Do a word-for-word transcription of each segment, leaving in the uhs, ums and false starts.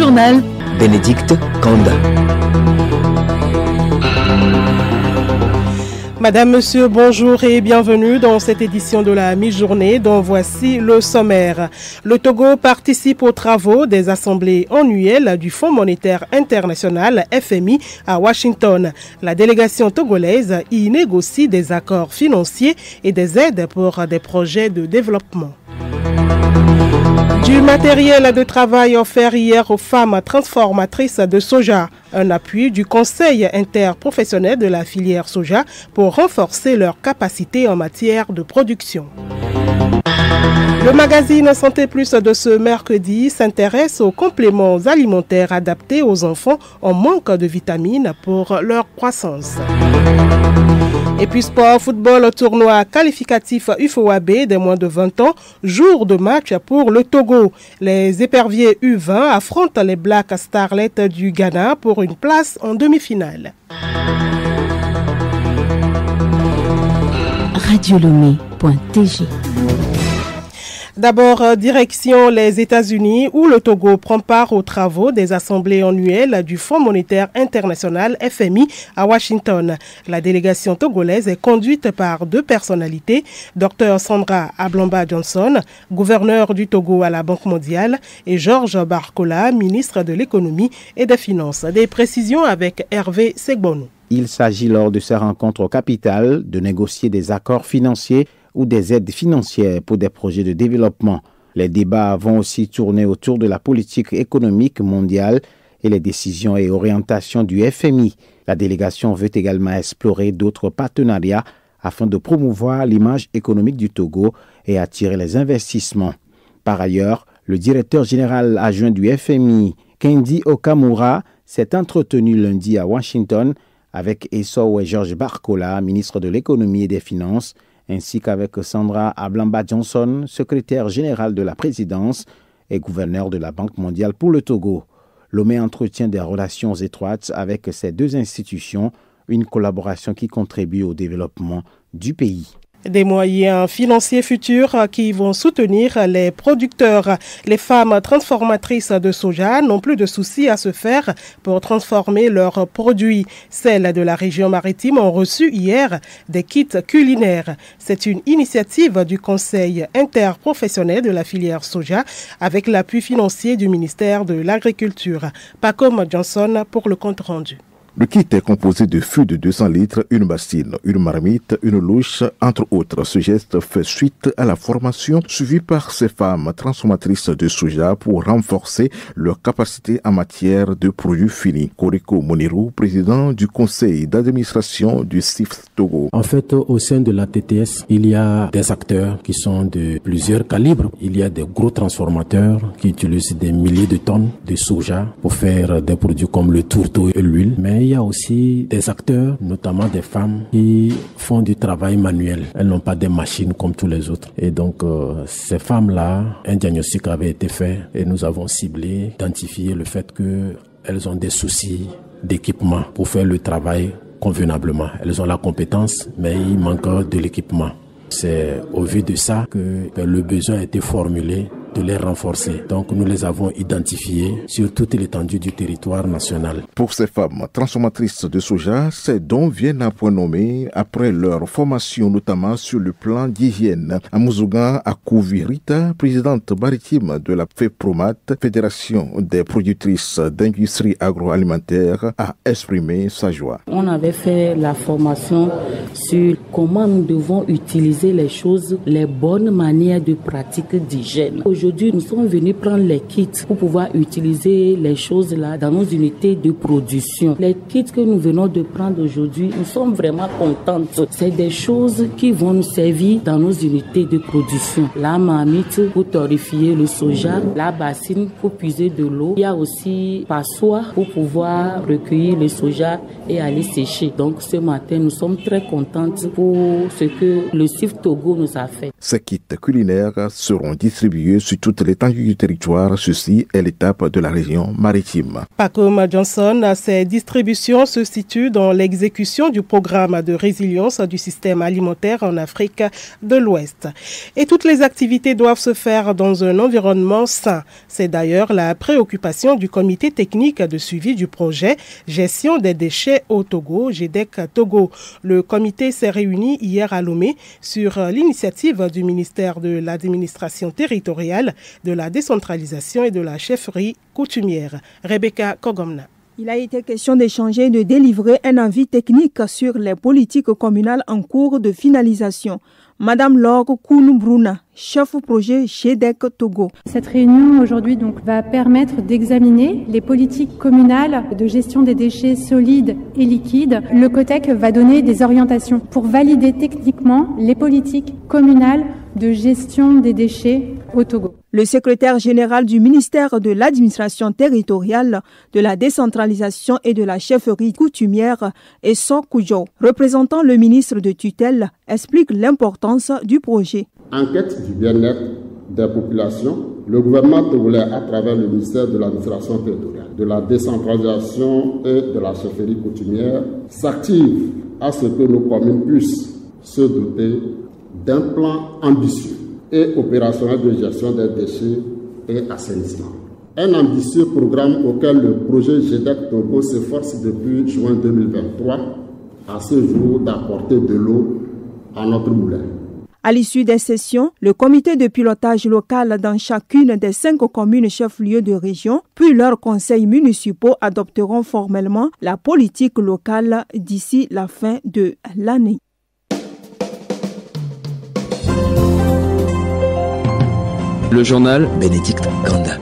mi-journal. Bénédicte Kanda. Madame, Monsieur, bonjour et bienvenue dans cette édition de la mi-journée dont voici le sommaire. Le Togo participe aux travaux des assemblées annuelles du Fonds monétaire international F M I à Washington. La délégation togolaise y négocie des accords financiers et des aides pour des projets de développement. Du matériel de travail offert hier aux femmes transformatrices de soja. Un appui du Conseil interprofessionnel de la filière soja pour renforcer leurs capacités en matière de production. Le magazine Santé Plus de ce mercredi s'intéresse aux compléments alimentaires adaptés aux enfants en manque de vitamines pour leur croissance. Et puis sport, football, tournoi qualificatif U F O A B des moins de vingt ans, jour de match pour le Togo. Les éperviers U vingt affrontent les Black Starlets du Ghana pour une place en demi-finale. radio lomé point t g. D'abord, direction les États-Unis où le Togo prend part aux travaux des assemblées annuelles du Fonds monétaire international F M I à Washington. La délégation togolaise est conduite par deux personnalités, Docteur Sandra Ablamba Johnson, gouverneur du Togo à la Banque mondiale, et Georges Barcola, ministre de l'économie et des finances. Des précisions avec Hervé Segbonou. Il s'agit lors de ces rencontres au capital de négocier des accords financiers ou des aides financières pour des projets de développement. Les débats vont aussi tourner autour de la politique économique mondiale et les décisions et orientations du F M I. La délégation veut également explorer d'autres partenariats afin de promouvoir l'image économique du Togo et attirer les investissements. Par ailleurs, le directeur général adjoint du F M I, Kendi Okamura, s'est entretenu lundi à Washington avec Esau et Georges Barcola, ministre de l'économie et des finances, ainsi qu'avec Sandra Ablamba Johnson, secrétaire générale de la présidence et gouverneur de la Banque mondiale pour le Togo. Lomé entretient des relations étroites avec ces deux institutions, une collaboration qui contribue au développement du pays. Des moyens financiers futurs qui vont soutenir les producteurs. Les femmes transformatrices de soja n'ont plus de soucis à se faire pour transformer leurs produits. Celles de la région maritime ont reçu hier des kits culinaires. C'est une initiative du Conseil interprofessionnel de la filière soja avec l'appui financier du ministère de l'Agriculture. Pacom Johnson pour le compte rendu. Le kit est composé de fûts de deux cents litres, une bassine, une marmite, une louche, entre autres. Ce geste fait suite à la formation suivie par ces femmes transformatrices de soja pour renforcer leur capacité en matière de produits finis. Koriko Moniru, président du conseil d'administration du C I F Togo. En fait, au sein de la T T S, il y a des acteurs qui sont de plusieurs calibres. Il y a des gros transformateurs qui utilisent des milliers de tonnes de soja pour faire des produits comme le tourteau et l'huile. Mais il y a aussi des acteurs, notamment des femmes, qui font du travail manuel. Elles n'ont pas des machines comme tous les autres. Et donc, euh, ces femmes-là, un diagnostic avait été fait et nous avons ciblé, identifié le fait qu'elles ont des soucis d'équipement pour faire le travail convenablement. Elles ont la compétence, mais il manque de l'équipement. C'est au vu de ça que le besoin a été formulé de les renforcer. Donc nous les avons identifiés sur toute l'étendue du territoire national. Pour ces femmes transformatrices de soja, ces dons viennent à point nommé après leur formation, notamment sur le plan d'hygiène. Amouzuga Akouvirita, présidente maritime de la FEPROMAT, Fédération des productrices d'industrie agroalimentaire, a exprimé sa joie. On avait fait la formation sur comment nous devons utiliser les choses, les bonnes manières de pratique d'hygiène. Aujourd'hui, nous sommes venus prendre les kits pour pouvoir utiliser les choses là dans nos unités de production. Les kits que nous venons de prendre aujourd'hui, nous sommes vraiment contentes. C'est des choses qui vont nous servir dans nos unités de production. La marmite pour torréfier le soja, la bassine pour puiser de l'eau. Il y a aussi passoire pour pouvoir recueillir le soja et aller sécher. Donc ce matin, nous sommes très contentes pour ce que le C I F Togo nous a fait. Ces kits culinaires seront distribués sur sur toute l'étendue du territoire. Ceci est l'étape de la région maritime. Pas comme Johnson, ces distributions se situent dans l'exécution du programme de résilience du système alimentaire en Afrique de l'Ouest. Et toutes les activités doivent se faire dans un environnement sain. C'est d'ailleurs la préoccupation du comité technique de suivi du projet Gestion des déchets au Togo, G D E C Togo. Le comité s'est réuni hier à Lomé sur l'initiative du ministère de l'administration territoriale, de la décentralisation et de la chefferie coutumière. Rebecca Kogomna. Il a été question d'échanger et de délivrer un avis technique sur les politiques communales en cours de finalisation. Madame Laure Kounou-Bruna, chef projet G D E C Togo. Cette réunion aujourd'hui donc va permettre d'examiner les politiques communales de gestion des déchets solides et liquides. Le COTEC va donner des orientations pour valider techniquement les politiques communales de gestion des déchets au Togo. Le secrétaire général du ministère de l'administration territoriale, de la décentralisation et de la chefferie coutumière, Esso Koujo, représentant le ministre de tutelle, explique l'importance du projet. En quête du bien-être des populations, le gouvernement togolais, à travers le ministère de l'administration territoriale, de la décentralisation et de la chefferie coutumière, s'active à ce que nos communes puissent se doter d'un plan ambitieux et opérationnel de gestion des déchets et assainissement. Un ambitieux programme auquel le projet G D E C Togo s'efforce depuis juin deux mille vingt-trois à ce jour d'apporter de l'eau à notre moulin. À l'issue des sessions, le comité de pilotage local dans chacune des cinq communes chefs-lieux de région, puis leurs conseils municipaux adopteront formellement la politique locale d'ici la fin de l'année. Le journal Bénédicte Kanda.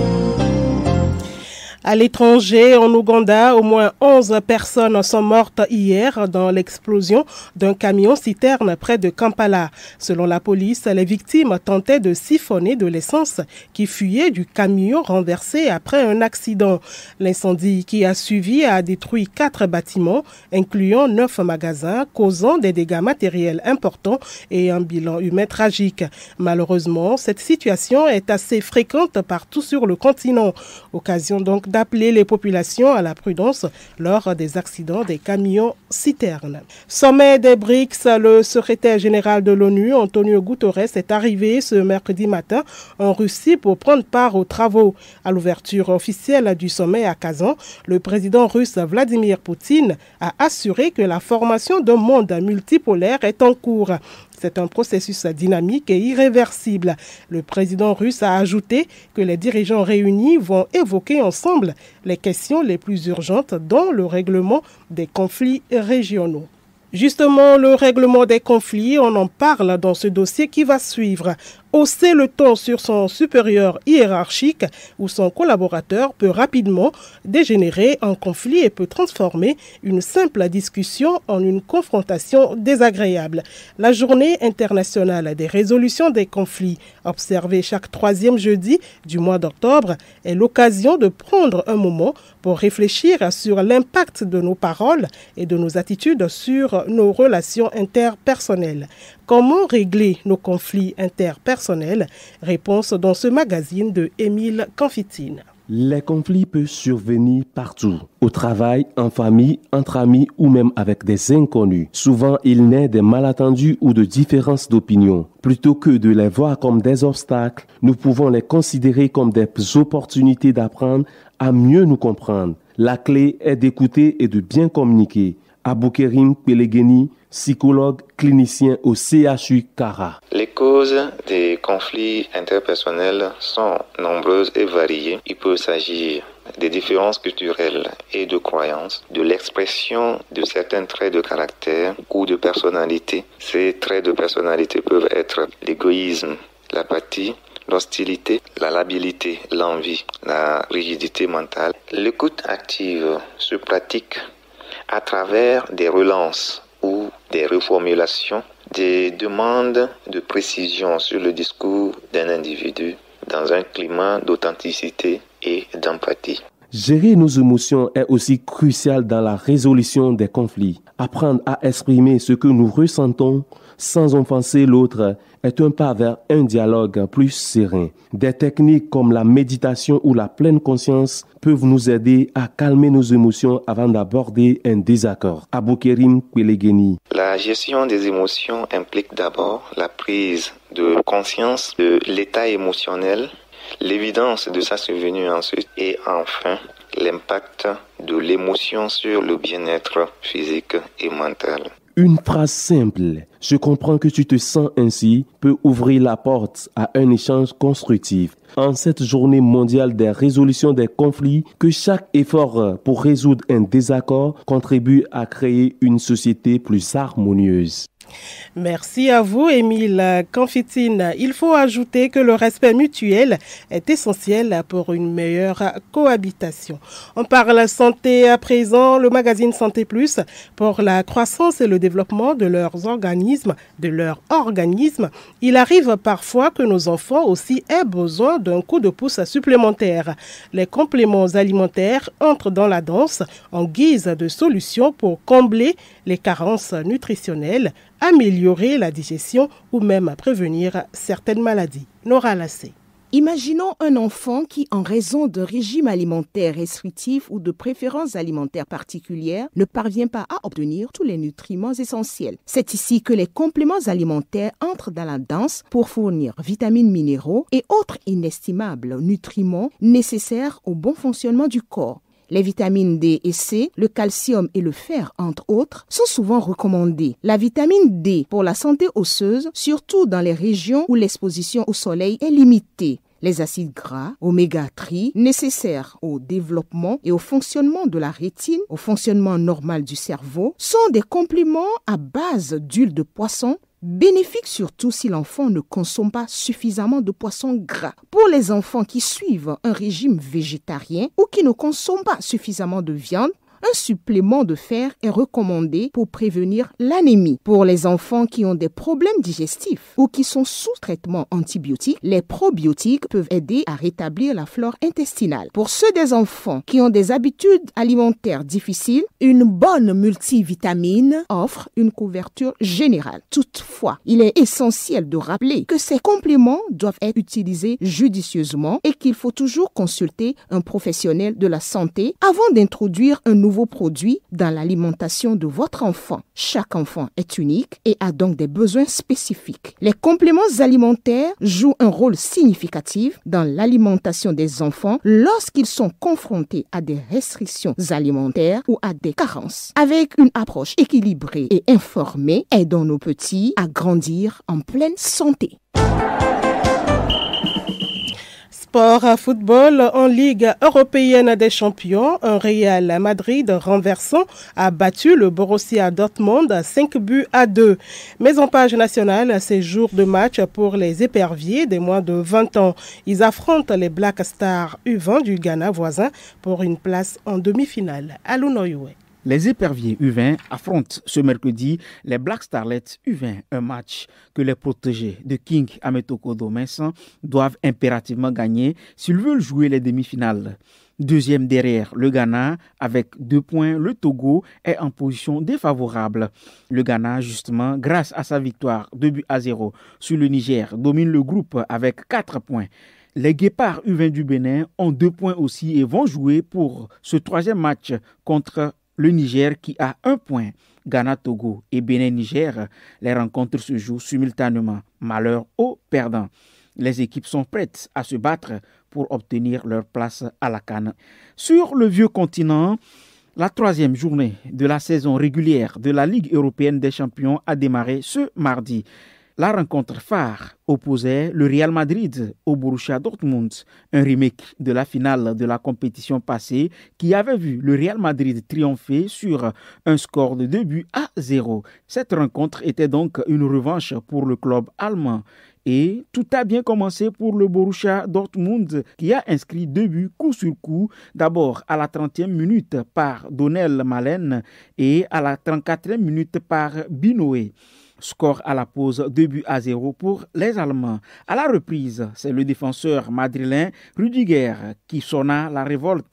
À l'étranger, en Ouganda, au moins onze personnes sont mortes hier dans l'explosion d'un camion-citerne près de Kampala. Selon la police, les victimes tentaient de siphonner de l'essence qui fuyait du camion renversé après un accident. L'incendie qui a suivi a détruit quatre bâtiments, incluant neuf magasins, causant des dégâts matériels importants et un bilan humain tragique. Malheureusement, cette situation est assez fréquente partout sur le continent. Occasion donc d'appeler les populations à la prudence lors des accidents des camions-citernes. Sommet des B R I C S, le secrétaire général de l'ONU, Antonio Guterres, est arrivé ce mercredi matin en Russie pour prendre part aux travaux. À l'ouverture officielle du sommet à Kazan, le président russe Vladimir Poutine a assuré que la formation d'un monde multipolaire est en cours. C'est un processus dynamique et irréversible. Le président russe a ajouté que les dirigeants réunis vont évoquer ensemble les questions les plus urgentes, dont le règlement des conflits régionaux. Justement, le règlement des conflits, on en parle dans ce dossier qui va suivre. Hausser le ton sur son supérieur hiérarchique ou son collaborateur peut rapidement dégénérer en conflit et peut transformer une simple discussion en une confrontation désagréable. La journée internationale des résolutions des conflits, observée chaque troisième jeudi du mois d'octobre, est l'occasion de prendre un moment pour réfléchir sur l'impact de nos paroles et de nos attitudes sur nos relations interpersonnelles. Comment régler nos conflits interpersonnels? Réponse dans ce magazine de Émile Canfitine. Les conflits peuvent survenir partout, au travail, en famille, entre amis ou même avec des inconnus. Souvent, il naît des malentendus ou de différences d'opinion. Plutôt que de les voir comme des obstacles, nous pouvons les considérer comme des opportunités d'apprendre à mieux nous comprendre. La clé est d'écouter et de bien communiquer. Aboukerim Pelegeni, psychologue clinicien au C H U Kara. Les causes des conflits interpersonnels sont nombreuses et variées. Il peut s'agir des différences culturelles et de croyances, de l'expression de certains traits de caractère ou de personnalité. Ces traits de personnalité peuvent être l'égoïsme, l'apathie, l'hostilité, la labilité, l'envie, la rigidité mentale. L'écoute active se pratique à travers des relances ou des reformulations, des demandes de précision sur le discours d'un individu dans un climat d'authenticité et d'empathie. Gérer nos émotions est aussi crucial dans la résolution des conflits. Apprendre à exprimer ce que nous ressentons sans offenser l'autre est un pas vers un dialogue plus serein. Des techniques comme la méditation ou la pleine conscience peuvent nous aider à calmer nos émotions avant d'aborder un désaccord. Aboukerim Kwelegeni. La gestion des émotions implique d'abord la prise de conscience de l'état émotionnel, l'évidence de sa survenue ensuite et enfin l'impact de l'émotion sur le bien-être physique et mental. Une phrase simple, « Je comprends que tu te sens ainsi » peut ouvrir la porte à un échange constructif. En cette journée mondiale des résolutions des conflits, que chaque effort pour résoudre un désaccord contribue à créer une société plus harmonieuse. Merci à vous, Émile Kanfitine. Il faut ajouter que le respect mutuel est essentiel pour une meilleure cohabitation. On parle santé à présent, le magazine Santé Plus pour la croissance et le développement de leurs organismes, de leur organisme. Il arrive parfois que nos enfants aussi aient besoin d'un coup de pouce supplémentaire. Les compléments alimentaires entrent dans la danse en guise de solution pour combler les carences nutritionnelles, améliorer la digestion ou même prévenir certaines maladies. Nora Lassé. Imaginons un enfant qui, en raison d'un régime alimentaire restrictif ou de préférences alimentaires particulières, ne parvient pas à obtenir tous les nutriments essentiels. C'est ici que les compléments alimentaires entrent dans la danse pour fournir vitamines, minéraux et autres inestimables nutriments nécessaires au bon fonctionnement du corps. Les vitamines D et C, le calcium et le fer, entre autres, sont souvent recommandés. La vitamine D pour la santé osseuse, surtout dans les régions où l'exposition au soleil est limitée. Les acides gras, oméga trois, nécessaires au développement et au fonctionnement de la rétine, au fonctionnement normal du cerveau, sont des compléments à base d'huile de poisson, bénéfique surtout si l'enfant ne consomme pas suffisamment de poissons gras. Pour les enfants qui suivent un régime végétarien ou qui ne consomment pas suffisamment de viande, un supplément de fer est recommandé pour prévenir l'anémie. Pour les enfants qui ont des problèmes digestifs ou qui sont sous traitement antibiotique, les probiotiques peuvent aider à rétablir la flore intestinale. Pour ceux des enfants qui ont des habitudes alimentaires difficiles, une bonne multivitamine offre une couverture générale. Toutefois, il est essentiel de rappeler que ces compléments doivent être utilisés judicieusement et qu'il faut toujours consulter un professionnel de la santé avant d'introduire un nouveau produit dans l'alimentation de votre enfant. Chaque enfant est unique et a donc des besoins spécifiques. Les compléments alimentaires jouent un rôle significatif dans l'alimentation des enfants lorsqu'ils sont confrontés à des restrictions alimentaires ou à des carences. Avec une approche équilibrée et informée, aidons nos petits à grandir en pleine santé. Sport à football en Ligue européenne des champions, un Real Madrid renversant a battu le Borussia Dortmund cinq buts à deux. Mais en page nationale, c'est jour de match pour les éperviers des moins de vingt ans. Ils affrontent les Black Stars U vingt du Ghana voisin pour une place en demi-finale. Alounoyoue. Les éperviers U vingt affrontent ce mercredi les Black Starlets U vingt, un match que les protégés de King Ametokodo Vincent doivent impérativement gagner s'ils veulent jouer les demi-finales. Deuxième derrière le Ghana, avec deux points, le Togo est en position défavorable. Le Ghana, justement, grâce à sa victoire deux buts à zéro sur le Niger, domine le groupe avec quatre points. Les Guépards U vingt du Bénin ont deux points aussi et vont jouer pour ce troisième match contre le Niger qui a un point. Ghana, Togo et Bénin-Niger, les rencontres se jouent simultanément. Malheur aux perdants. Les équipes sont prêtes à se battre pour obtenir leur place à la CAN. Sur le vieux continent, la troisième journée de la saison régulière de la Ligue européenne des champions a démarré ce mardi. La rencontre phare opposait le Real Madrid au Borussia Dortmund, un remake de la finale de la compétition passée qui avait vu le Real Madrid triompher sur un score de deux buts à zéro. Cette rencontre était donc une revanche pour le club allemand. Et tout a bien commencé pour le Borussia Dortmund qui a inscrit deux buts coup sur coup, d'abord à la trentième minute par Donnel Malen et à la trente-quatrième minute par Binoé. Score à la pause, deux buts à zéro pour les Allemands. À la reprise, c'est le défenseur madrilène Rudiger qui sonna la révolte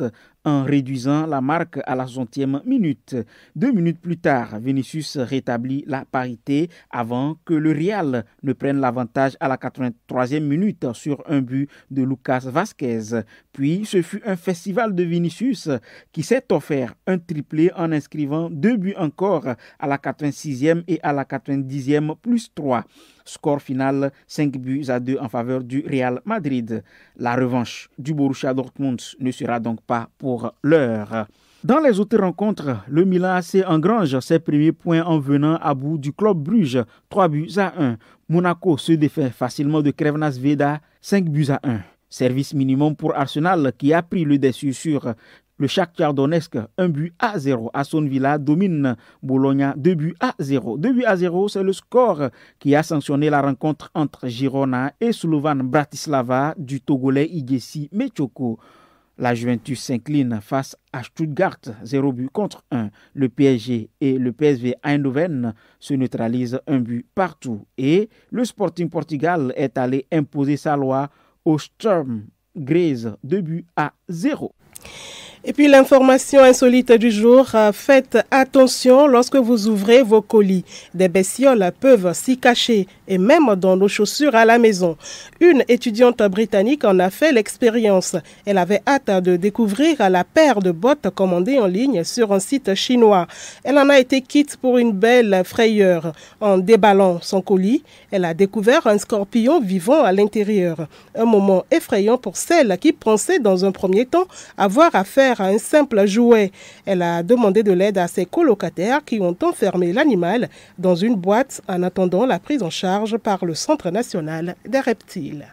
en réduisant la marque à la soixantième minute. Deux minutes plus tard, Vinicius rétablit la parité avant que le Real ne prenne l'avantage à la quatre-vingt-troisième minute sur un but de Lucas Vazquez. Puis ce fut un festival de Vinicius qui s'est offert un triplé en inscrivant deux buts encore à la quatre-vingt-sixième et à la quatre-vingt-dixième plus trois. Score final cinq buts à deux en faveur du Real Madrid. La revanche du Borussia Dortmund ne sera donc pas pour l'heure. Dans les autres rencontres, le Milan A C engrange ses premiers points en venant à bout du Club Bruges, trois buts à un. Monaco se défait facilement de Crvena Zvezda, cinq buts à un. Service minimum pour Arsenal qui a pris le dessus sur le Shakhtar Donetsk, un but à zéro. Aston Villa domine Bologna, deux buts à zéro. deux buts à zéro, c'est le score qui a sanctionné la rencontre entre Girona et Slovan Bratislava du Togolais Igesi Mechoko. La Juventus s'incline face à Stuttgart, zéro but contre un. Le P S G et le P S V Eindhoven se neutralisent un but partout. Et le Sporting Portugal est allé imposer sa loi au Sturm Graz, deux buts à zéro. Et puis l'information insolite du jour, faites attention lorsque vous ouvrez vos colis. Des bestioles peuvent s'y cacher et même dans nos chaussures à la maison. Une étudiante britannique en a fait l'expérience. Elle avait hâte de découvrir la paire de bottes commandées en ligne sur un site chinois. Elle en a été quitte pour une belle frayeur. En déballant son colis, elle a découvert un scorpion vivant à l'intérieur. Un moment effrayant pour celle qui pensait dans un premier temps avoir affaire à un simple jouet. Elle a demandé de l'aide à ses colocataires qui ont enfermé l'animal dans une boîte en attendant la prise en charge par le Centre national des reptiles.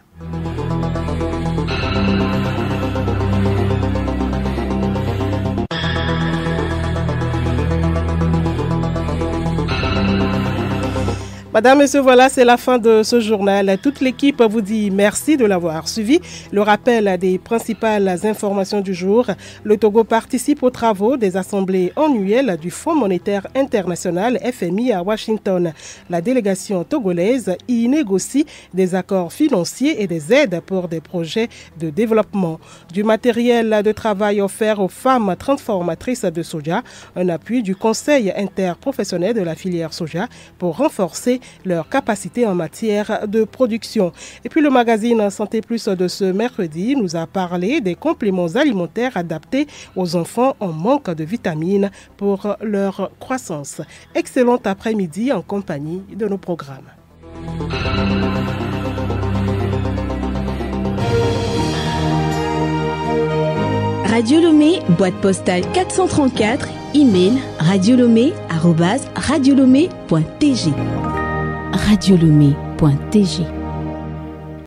Madame, Monsieur, voilà, c'est la fin de ce journal. Toute l'équipe vous dit merci de l'avoir suivi. Le rappel des principales informations du jour. Le Togo participe aux travaux des assemblées annuelles du Fonds monétaire international F M I à Washington. La délégation togolaise y négocie des accords financiers et des aides pour des projets de développement. Du matériel de travail offert aux femmes transformatrices de soja, un appui du Conseil interprofessionnel de la filière soja pour renforcer leur capacité en matière de production. Et puis le magazine Santé Plus de ce mercredi nous a parlé des compléments alimentaires adaptés aux enfants en manque de vitamines pour leur croissance. Excellent après-midi en compagnie de nos programmes. Radio Lomé, boîte postale quatre cent trente-quatre, email radiolomé arobase radiolomé point t g. radiolomé point t g